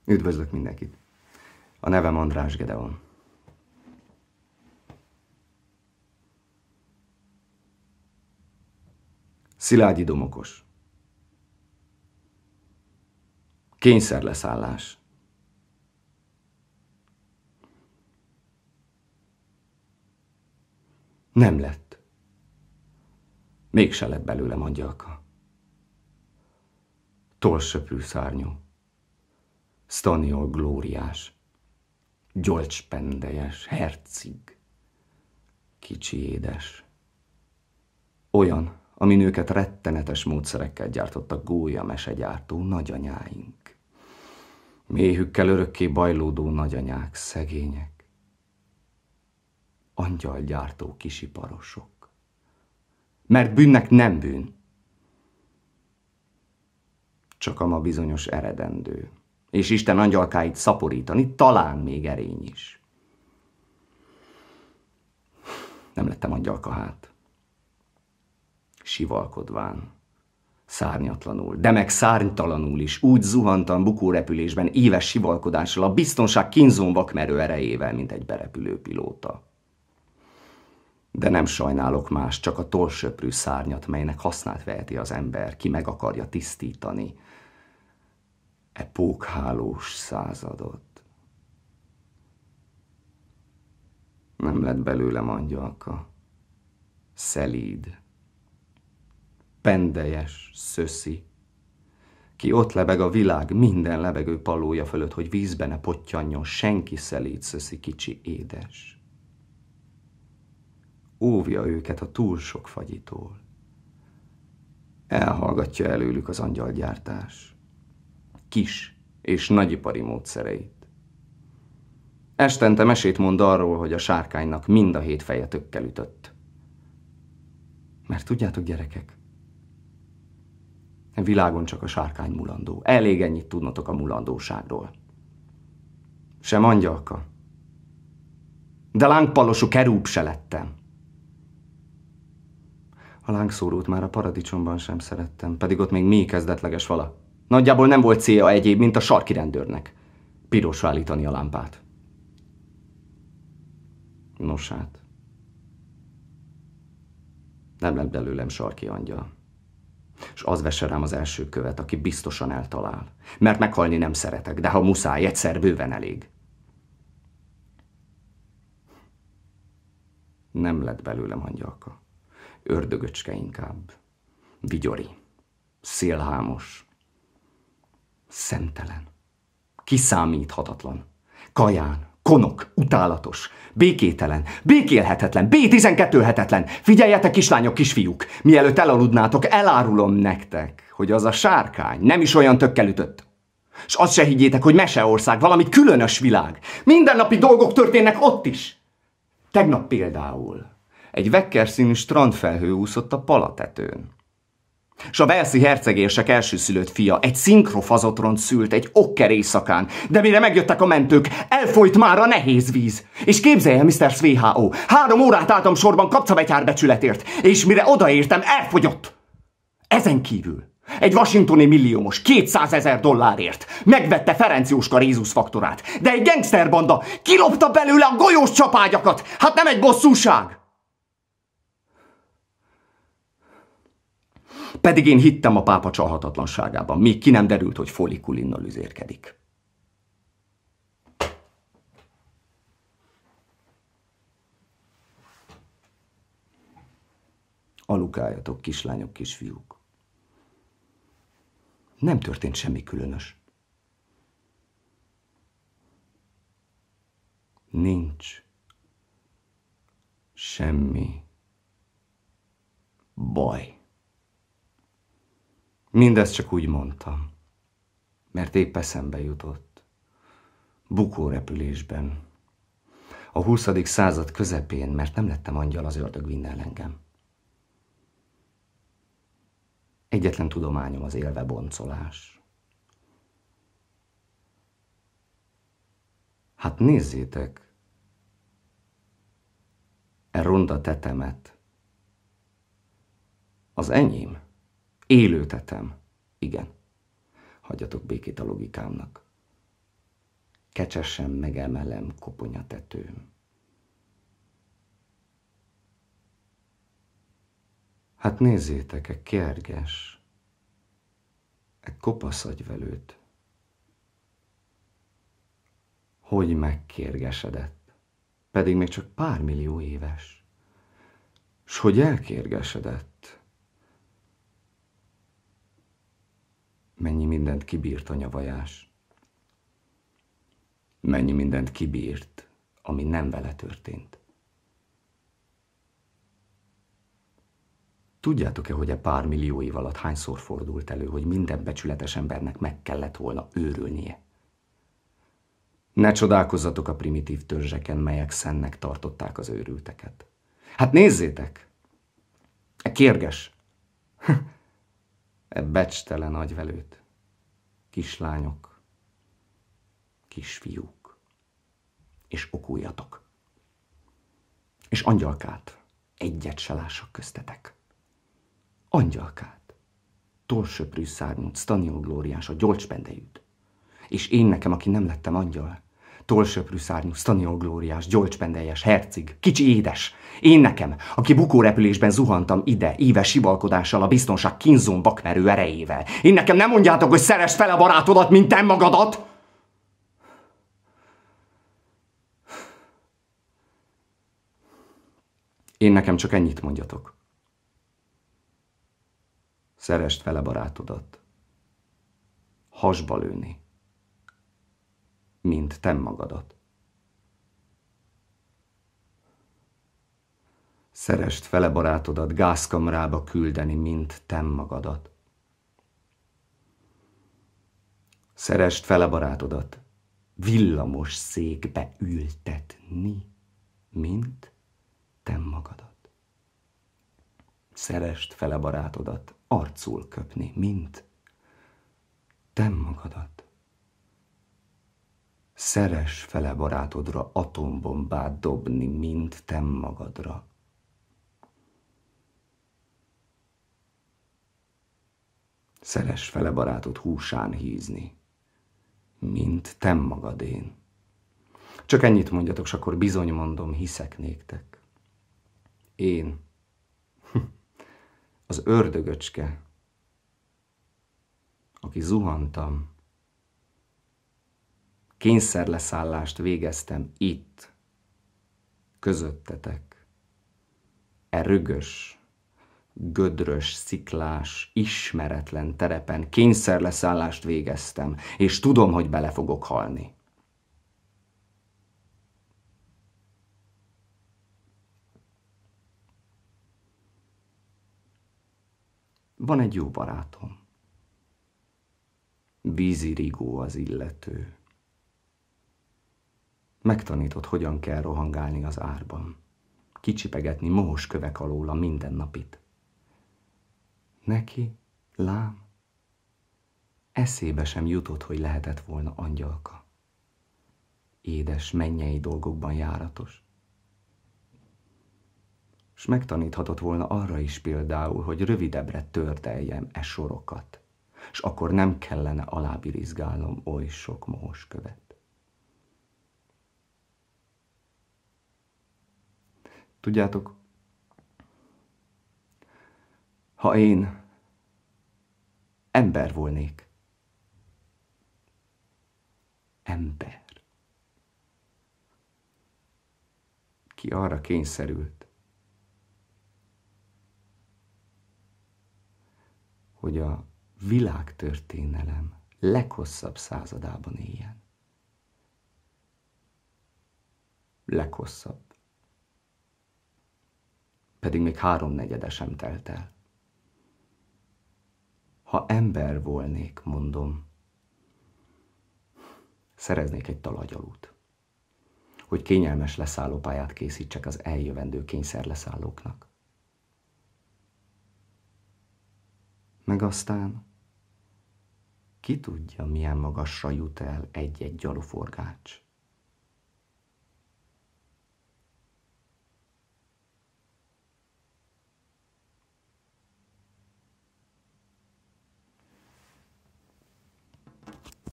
Üdvözlök mindenkit. A nevem András Gedeon. Szilágyi Domokos. Kényszerleszállás. Nem lett. Mégse lett belőlem angyalka. Tollsöprű szárnyú. Staniol glóriás. Gyolcspendejes, hercig. Kicsi édes. Olyan, amin őket rettenetes módszerekkel gyártottak gólyamesegyártó nagyanyáink. Méhükkel örökké bajlódó nagyanyák, szegények. Angyalgyártó kisiparosok. Mert bűnnek nem bűn. Csak a ma bizonyos eredendő. És Isten angyalkáit szaporítani, talán még erény is. Nem lettem angyalka hát. Sivalkodván, szárnyatlanul, de meg szárnytalanul is, úgy zuhantam bukórepülésben éves sivalkodással, a biztonság kínzón vakmerő erejével, mint egy berepülő pilóta. De nem sajnálok más, csak a tollsöprű szárnyat, melynek hasznát veheti az ember, ki meg akarja tisztítani e pókhálós századot. Nem lett belőlem angyalka, szelíd, pendellyes, szöszi, ki ott lebeg a világ minden lebegő palója fölött, hogy vízbe ne pottyanjon senki szelíd, szöszi, kicsi, édes. Óvja őket a túl sok fagyitól. Elhallgatja előlük az angyalgyártás kis és nagyipari módszereit. Estente mesét mond arról, hogy a sárkánynak mind a 7 feje tökkel ütött. Mert tudjátok, gyerekek, a világon csak a sárkány mulandó. Elég ennyit tudnotok a mulandóságról. Sem angyalka, de lángpallosú kerúb se lettem. A lángszórót már a paradicsomban sem szerettem, pedig ott még mély kezdetleges vala. Nagyjából nem volt célja egyéb, mint a sarki rendőrnek. Pirosra állítani a lámpát. Nos hát, nem lett belőlem sarki angyal. És az vesse rám az első követ, aki biztosan eltalál. Mert meghalni nem szeretek, de ha muszáj, egyszer bőven elég. Nem lett belőlem angyalka. Ördögöcske inkább. Vigyori. Szélhámos. Szemtelen. Kiszámíthatatlan. Kaján. Konok. Utálatos. Békételen. Békélhetetlen. B12-hetetlen. Figyeljetek, kislányok, kisfiúk! Mielőtt elaludnátok, elárulom nektek, hogy az a sárkány nem is olyan tökkel ütött. S azt se higgyétek, hogy meseország, valami különös világ. Mindennapi dolgok történnek ott is. Tegnap például egy vekkerszínű strandfelhő úszott a palatetőn. S a Walesi hercegérsek elsőszülött fia egy szinkrofazotront szült egy okker éjszakán, de mire megjöttek a mentők, elfolyt már a nehéz víz. És képzelje, Mr. WHO, 3 órát álltam sorban kapcabetyár becsületért, és mire odaértem, elfogyott. Ezen kívül egy washingtoni milliómos $200,000 megvette Ferenc Jóska rézuszfaktorát, de egy gangsterbanda kilopta belőle a golyós csapágyakat. Hát nem egy bosszúság? Pedig én hittem a pápa csalhatatlanságában, még ki nem derült, hogy folikulinnal üzérkedik. Alukáljatok, kislányok, kisfiúk. Nem történt semmi különös. Nincs semmi baj. Mindezt csak úgy mondtam, mert épp eszembe jutott. Bukórepülésben. A 20. század közepén, mert nem lettem angyal, az ördög vinne el engem. Egyetlen tudományom az élve boncolás. Hát nézzétek, e ronda tetemet. Az enyém. Élő tetem. Igen. Hagyjatok békét a logikámnak. kecsesen megemelem koponyatetőm. Hát nézzétek, e kérges, e kopasz agyvelőt, hogy megkérgesedett, pedig még csak pár millió éves, s hogy elkérgesedett. Mennyi mindent kibírt a nyavajás. Mennyi mindent kibírt, ami nem vele történt. Tudjátok-e, hogy e pár millió év alatt hányszor fordult elő, hogy minden becsületes embernek meg kellett volna őrülnie? Ne csodálkozzatok a primitív törzseken, melyek szennek tartották az őrülteket. Hát nézzétek! E kérges! E becstelen agyvelőt! Kislányok, kisfiúk, és okuljatok. És angyalkát, egyet se lássak köztetek. Angyalkát, tollsöprű szárnyút, Staniolglóriás, a gyolcspendejűt. És én nekem, aki nem lettem angyal, tollsöprű szárnyú, Staniolglóriás, gyolcspendelyes, hercig, kicsi édes. Én nekem, aki bukórepülésben zuhantam ide, éves sivalkodással, a biztonság kínzón vakmerő erejével. Én nekem nem mondjátok, hogy szeresd fel a barátodat, mint te magadat! Én nekem csak ennyit mondjatok. Szeresd fel a barátodat. Hasba lőni, mint te magadat. Szeresd fele barátodat gázkamrába küldeni, mint te magadat. Szeresd fele barátodat villamos székbe ültetni, mint te magadat. Szeresd fele barátodat arcul köpni, mint te magadat. Szeress fele barátodra atombombát dobni, mint te magadra. Szeress fele barátod húsán hízni, mint te magadén. Csak ennyit mondjatok, s akkor bizony mondom, hiszek néktek. Én, az ördögöcske, aki zuhantam, kényszerleszállást végeztem itt, közöttetek, e rögös, gödrös, sziklás, ismeretlen terepen kényszerleszállást végeztem, és tudom, hogy bele fogok halni. Van egy jó barátom. Vízirigó az illető. Megtanított, hogyan kell rohangálni az árban. Kicsipegetni mohos kövek alól a mindennapit. Neki, lám, eszébe sem jutott, hogy lehetett volna angyalka. Édes, mennyei dolgokban járatos. S megtaníthatott volna arra is például, hogy rövidebbre tördeljem e sorokat, s akkor nem kellene alábirizgálnom oly sok mohos követ. Tudjátok, ha én ember volnék, ember, ki arra kényszerült, hogy a világtörténelem leghosszabb századában éljen. Leghosszabb. Pedig még 3/4 sem telt el. Ha ember volnék, mondom, szereznék egy talagyalút, hogy kényelmes leszállópályát készítsek az eljövendő kényszerleszállóknak. Meg aztán ki tudja, milyen magasra jut el egy-egy gyaluforgács.